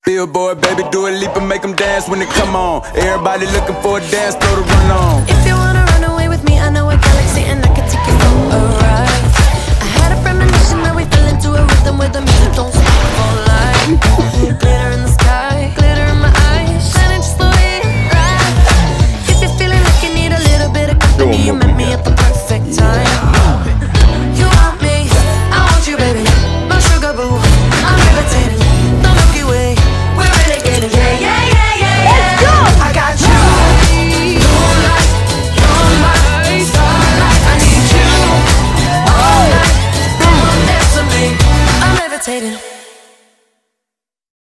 Billboard, baby, do a leap and make them dance when they come on. Everybody looking for a dance floor to run on. If you wanna run away with me, I know a galaxy and I